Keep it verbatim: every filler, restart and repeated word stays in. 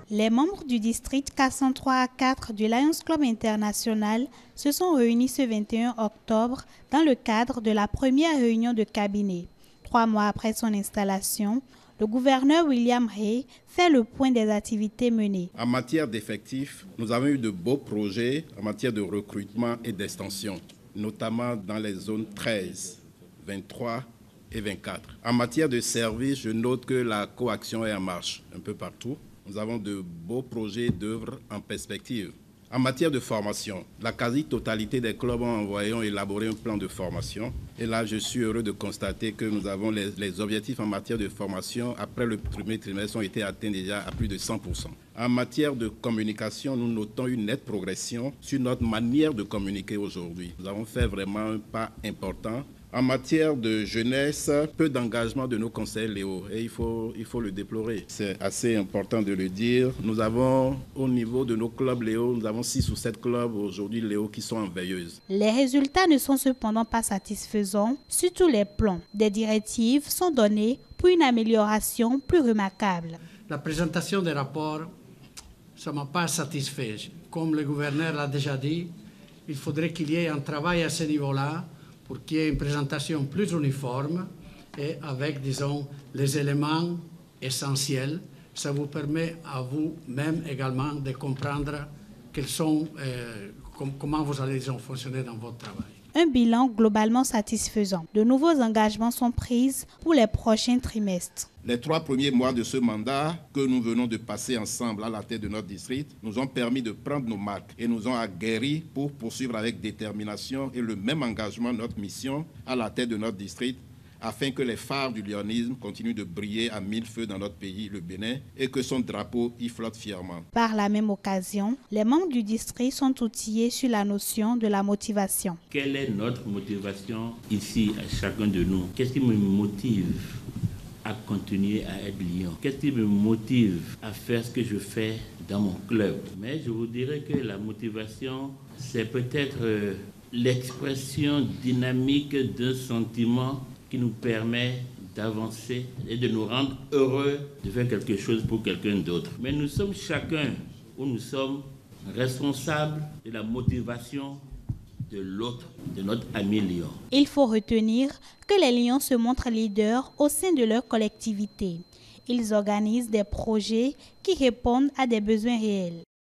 Les membres du district quatre cent trois A quatre du Lions Club International se sont réunis ce vingt et un octobre dans le cadre de la première réunion de cabinet. Trois mois après son installation, le gouverneur William Hay fait le point des activités menées. En matière d'effectifs, nous avons eu de beaux projets en matière de recrutement et d'extension, notamment dans les zones treize, vingt-trois et vingt-quatre. En matière de services, je note que la coaction est en marche un peu partout. Nous avons de beaux projets d'œuvres en perspective. En matière de formation, la quasi-totalité des clubs ont envoyé, ont élaboré un plan de formation. Et là, je suis heureux de constater que nous avons les, les objectifs en matière de formation après le premier trimestre ont été atteints déjà à plus de cent pour cent. En matière de communication, nous notons une nette progression sur notre manière de communiquer aujourd'hui. Nous avons fait vraiment un pas important. En matière de jeunesse, peu d'engagement de nos conseils Léo et il faut, il faut le déplorer. C'est assez important de le dire. Nous avons au niveau de nos clubs Léo, nous avons six ou sept clubs aujourd'hui Léo qui sont en veilleuse. Les résultats ne sont cependant pas satisfaisants sur tous les plans. Des directives sont données pour une amélioration plus remarquable. La présentation des rapports, ça ne m'a pas satisfait. Comme le gouverneur l'a déjà dit, il faudrait qu'il y ait un travail à ce niveau-là pour qu'il y ait une présentation plus uniforme et avec, disons, les éléments essentiels. Ça vous permet à vous-même également de comprendre quels sont, euh, com comment vous allez, disons, fonctionner dans votre travail. Un bilan globalement satisfaisant. De nouveaux engagements sont pris pour les prochains trimestres. Les trois premiers mois de ce mandat que nous venons de passer ensemble à la tête de notre district nous ont permis de prendre nos marques et nous ont aguerris pour poursuivre avec détermination et le même engagement notre mission à la tête de notre district afin que les phares du lionisme continuent de briller à mille feux dans notre pays, le Bénin, et que son drapeau y flotte fièrement. Par la même occasion, les membres du district sont outillés sur la notion de la motivation. Quelle est notre motivation ici à chacun de nous? Qu'est-ce qui me motive à continuer à être lion? Qu'est-ce qui me motive à faire ce que je fais dans mon club? Mais je vous dirais que la motivation, c'est peut-être euh, l'expression dynamique d'un sentiment qui nous permet d'avancer et de nous rendre heureux de faire quelque chose pour quelqu'un d'autre. Mais nous sommes chacun, ou nous sommes responsables de la motivation de l'autre, de notre ami lion. Il faut retenir que les lions se montrent leaders au sein de leur collectivité. Ils organisent des projets qui répondent à des besoins réels.